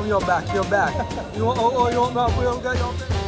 your back, your back. You want, you want me to put your back?